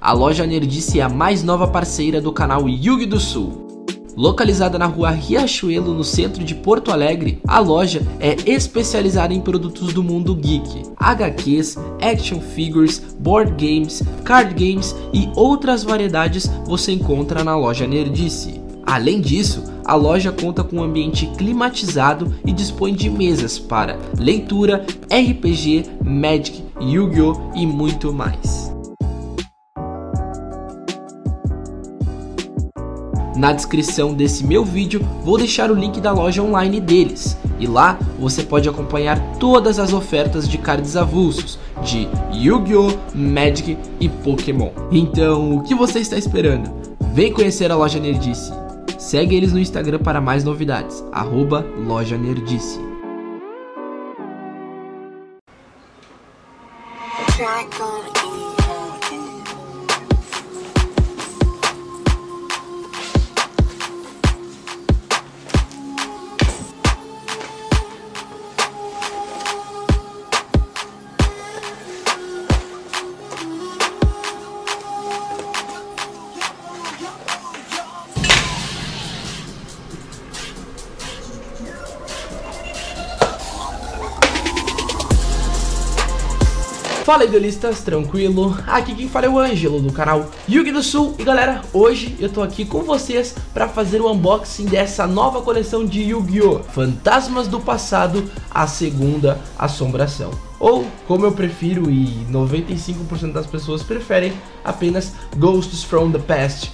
a loja Nerdice é a mais nova parceira do canal Yu-Gi do Sul. Localizada na rua Riachuelo, no centro de Porto Alegre, a loja é especializada em produtos do mundo geek, HQs, action figures, board games, card games e outras variedades você encontra na loja Nerdice. Além disso, a loja conta com um ambiente climatizado e dispõe de mesas para leitura, RPG, Magic, Yu-Gi-Oh! E muito mais. Na descrição desse meu vídeo vou deixar o link da loja online deles, e lá você pode acompanhar todas as ofertas de cards avulsos de Yu-Gi-Oh!, Magic e Pokémon. Então, o que você está esperando? Vem conhecer a loja Nerdice. Segue eles no Instagram para mais novidades, @lojanerdice. Fala idealistas, tranquilo? Aqui quem fala é o Ângelo do canal Yu-Gi do Sul. E galera, hoje eu tô aqui com vocês para fazer o unboxing dessa nova coleção de Yu-Gi-Oh! Fantasmas do Passado, a segunda assombração. Ou, como eu prefiro e 95% das pessoas preferem, apenas Ghosts from the Past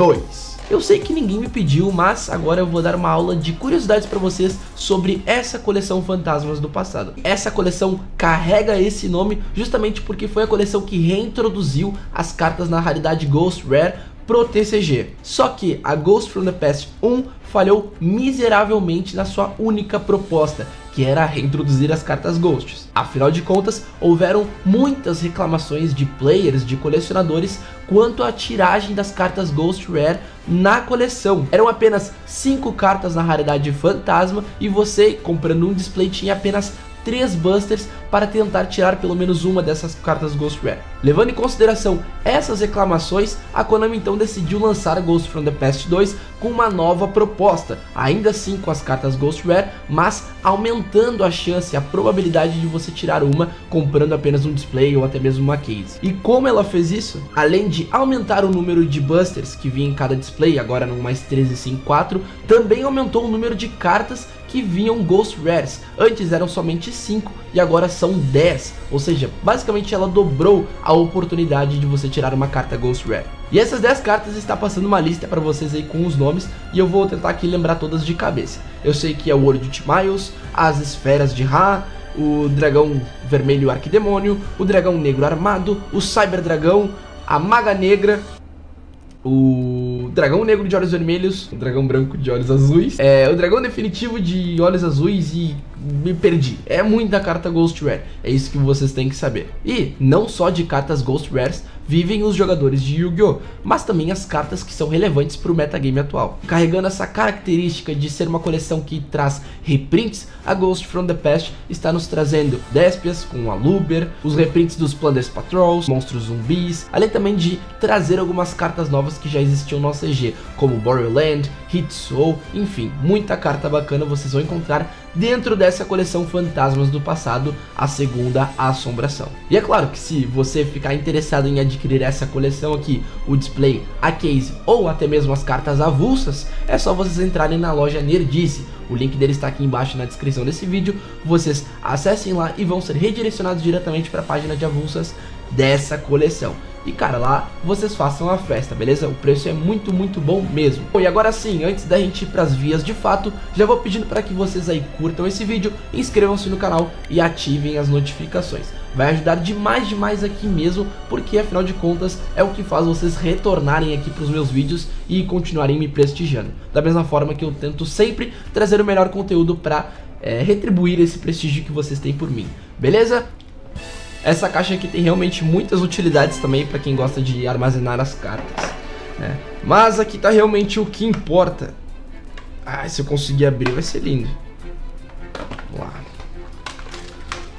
2. Eu sei que ninguém me pediu, mas agora eu vou dar uma aula de curiosidades para vocês sobre essa coleção Fantasmas do Passado. Essa coleção carrega esse nome justamente porque foi a coleção que reintroduziu as cartas na raridade Ghost Rare pro TCG. Só que a Ghost from the Past 1 falhou miseravelmente na sua única proposta, que era reintroduzir as cartas Ghosts. Afinal de contas, houveram muitas reclamações de players, de colecionadores, quanto à tiragem das cartas Ghost Rare na coleção. Eram apenas 5 cartas na raridade Fantasma e você, comprando um display, tinha apenas 3 busters para tentar tirar pelo menos uma dessas cartas Ghost Rare. Levando em consideração essas reclamações, a Konami então decidiu lançar Ghost from the Past 2 com uma nova proposta, ainda assim com as cartas Ghost Rare, mas aumentando a chance, a probabilidade de você tirar uma comprando apenas um display ou até mesmo uma case. E como ela fez isso? Além de aumentar o número de busters que vinha em cada display, agora não mais 13 sim 4, também aumentou o número de cartas que vinham Ghost Rares. Antes eram somente 5 e agora são 10, ou seja, basicamente ela dobrou a oportunidade de você tirar uma carta Ghost Rare. E essas 10 cartas está passando uma lista para vocês aí com os nomes, e eu vou tentar aqui lembrar todas de cabeça. Eu sei que é o Ouro de Timaeus, as Esferas de Ra, o Dragão Vermelho Arquidemônio, o Dragão Negro Armado, o Cyber Dragão, a Maga Negra, o Dragão Negro de Olhos Vermelhos, o Dragão Branco de Olhos Azuis, o Dragão Definitivo de Olhos Azuis e me perdi. É muita carta Ghost Rare, é isso que vocês têm que saber. E não só de cartas Ghost Rares vivem os jogadores de Yu-Gi-Oh!, mas também as cartas que são relevantes para o metagame atual. Carregando essa característica de ser uma coleção que traz reprints, a Ghost from the Past está nos trazendo Déspias com a Luber, os reprints dos Plunders Patrols, Monstros Zumbis, além também de trazer algumas cartas novas que já existiam no CG, como Burial Land, Hit Soul, enfim, muita carta bacana vocês vão encontrar dentro dessa coleção Fantasmas do Passado, a segunda assombração. E é claro que se você ficar interessado em adquirir essa coleção aqui, o display, a case ou até mesmo as cartas avulsas, é só vocês entrarem na loja Nerdice. O link dele está aqui embaixo na descrição desse vídeo. Vocês acessem lá e vão ser redirecionados diretamente para a página de avulsas dessa coleção. E cara, lá vocês façam a festa, beleza? O preço é muito bom mesmo. Bom, e agora sim, antes da gente ir pras vias de fato, já vou pedindo para que vocês aí curtam esse vídeo, inscrevam-se no canal e ativem as notificações. Vai ajudar demais aqui mesmo, porque afinal de contas é o que faz vocês retornarem aqui pros meus vídeos e continuarem me prestigiando. Da mesma forma que eu tento sempre trazer o melhor conteúdo para retribuir esse prestígio que vocês têm por mim, beleza? Essa caixa aqui tem realmente muitas utilidades também para quem gosta de armazenar as cartas, né? Mas aqui tá realmente o que importa. Ah, se eu conseguir abrir vai ser lindo. Vamos lá.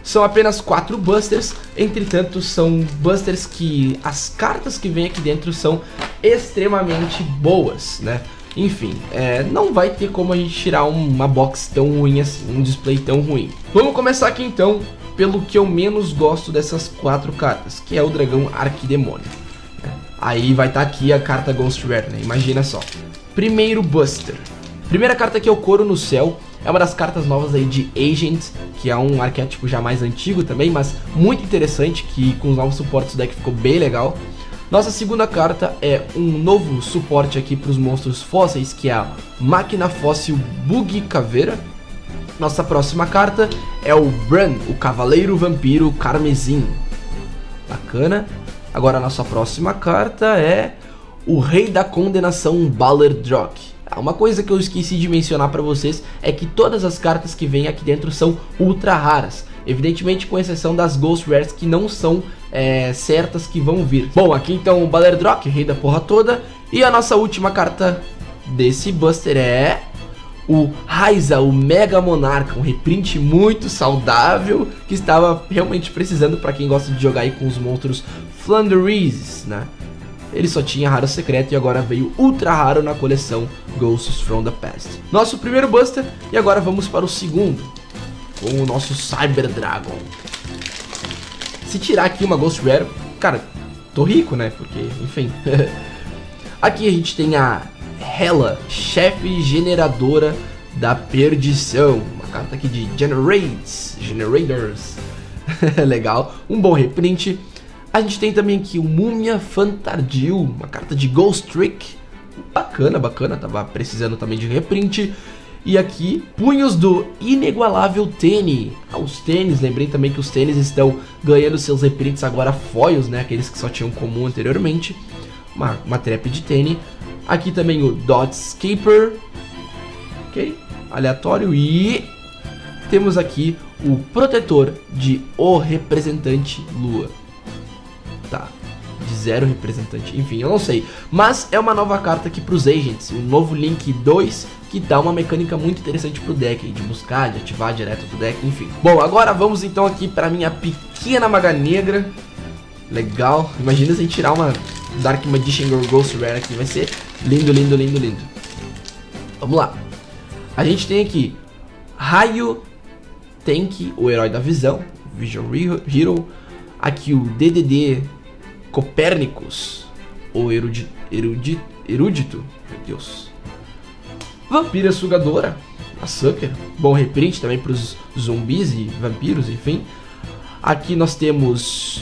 São apenas 4 busters, entretanto são busters que as cartas que vem aqui dentro são extremamente boas, né? Enfim, não vai ter como a gente tirar uma box tão ruim assim, um display tão ruim. Vamos começar aqui então pelo que eu menos gosto dessas 4 cartas, que é o Dragão Arquidemônio. Aí vai estar aqui a carta Ghost Rare, né? Imagina só. Primeiro Buster. Primeira carta aqui é o Coro no Céu. É uma das cartas novas aí de Agent, que é um arquétipo já mais antigo também, mas muito interessante, que com os novos suportes do deck ficou bem legal. Nossa segunda carta é um novo suporte aqui para os monstros fósseis, que é a Máquina Fóssil Bug Caveira. Nossa próxima carta é o Bran, o Cavaleiro Vampiro Carmesim. Bacana. Agora a nossa próxima carta é o Rei da Condenação Balerdrock. Uma coisa que eu esqueci de mencionar para vocês é que todas as cartas que vêm aqui dentro são ultra raras. Evidentemente com exceção das Ghost Rares que não são certas que vão vir. Bom, aqui então o Balerdrock, rei da porra toda. E a nossa última carta desse buster é o Raiza, o Mega Monarca, um reprint muito saudável que estava realmente precisando para quem gosta de jogar aí com os monstros Flandreese, né? Ele só tinha raro secreto e agora veio ultra raro na coleção Ghosts from the Past. Nosso primeiro buster, e agora vamos para o segundo, com o nosso Cyber Dragon. Se tirar aqui uma Ghost Rare, cara, tô rico, né? Porque, enfim. Aqui a gente tem a Hela, chefe generadora da perdição. Uma carta aqui de Generators. Legal, um bom reprint. A gente tem também aqui o Múmia Fantardil, uma carta de Ghost Trick. Bacana, bacana, tava precisando também de reprint. E aqui, Punhos do Inigualável Tenny. Os tênis, lembrei também que os tênis estão ganhando seus reprints agora foils, né? Aqueles que só tinham comum anteriormente. Uma trap de Tenny. Aqui também o Dotscaper. Ok, aleatório. E temos aqui o Protetor de O Representante Lua. Tá, de 0 representante, enfim, eu não sei. Mas é uma nova carta aqui pros Agents, um novo Link 2, que dá uma mecânica muito interessante pro deck, de buscar, de ativar direto do deck, enfim. Bom, agora vamos então aqui pra minha pequena Maga Negra. Legal, imagina se a gente tirar uma Dark Magician Girl Ghost Rare aqui, vai ser lindo, lindo, lindo, lindo. Vamos lá. A gente tem aqui Raio Tank, o Herói da Visão, Vision Hero. Aqui o DDD Copérnicos, ou erudito, meu Deus. Vampira Sugadora, a Sucker, bom reprint também para os zumbis e vampiros, enfim. Aqui nós temos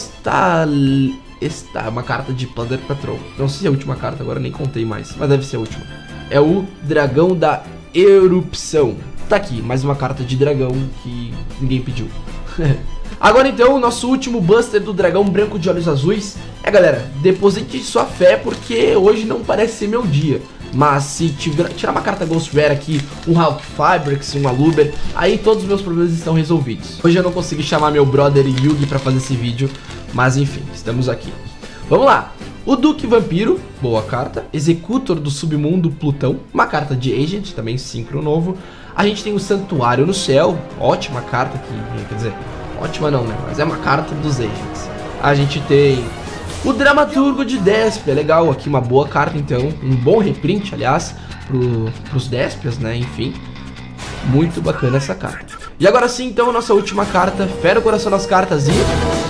uma carta de Plunder Patrol. Não sei se é a última carta, agora nem contei mais, mas deve ser a última. É o Dragão da Erupção. Tá aqui, mais uma carta de dragão que ninguém pediu. Agora então, o nosso último buster do Dragão Branco de Olhos Azuis. Galera, deposite sua fé porque hoje não parece ser meu dia. Mas se tirar uma carta Ghost Rare aqui, um Hulk Fabrics, um Aluber, aí todos os meus problemas estão resolvidos. Hoje eu não consegui chamar meu brother Yugi pra fazer esse vídeo, mas enfim, estamos aqui. Vamos lá. O Duque Vampiro, boa carta. Executor do Submundo Plutão, uma carta de Agent, também sincro novo. A gente tem o Santuário no Céu, ótima carta aqui, quer dizer... Ótima não, né? Mas é uma carta dos Agents. A gente tem o Dramaturgo de Déspia. Legal, aqui uma boa carta então. Um bom reprint, aliás, pros Déspias, né? Enfim, muito bacana essa carta. E agora sim, então, nossa última carta. Fé no coração das cartas e...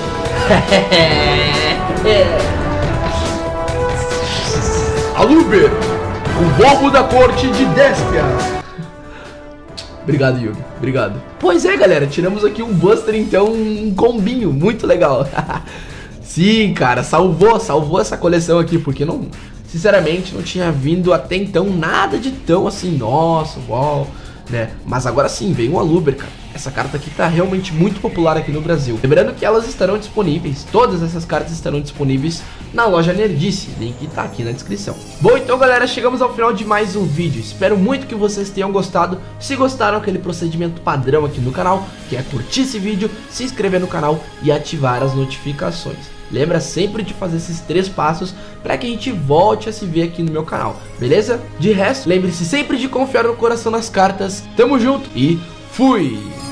Aluber, o bobo da corte de Déspia. Obrigado, Yugi. Obrigado. Pois é, galera. Tiramos aqui um buster, então, um combinho. Muito legal. Sim, cara. Salvou essa coleção aqui, porque não... Sinceramente, não tinha vindo até então nada de tão assim, nossa, uau, né? Mas agora sim, veio um Aluber, cara. Essa carta aqui tá realmente muito popular aqui no Brasil. Lembrando que elas estarão disponíveis, todas essas cartas estarão disponíveis na loja Nerdice, link tá aqui na descrição. Bom, então galera, chegamos ao final de mais um vídeo. Espero muito que vocês tenham gostado. Se gostaram, aquele procedimento padrão aqui no canal, que é curtir esse vídeo, se inscrever no canal e ativar as notificações. Lembra sempre de fazer esses 3 passos para que a gente volte a se ver aqui no meu canal, beleza? De resto, lembre-se sempre de confiar no coração nas cartas. Tamo junto e fui!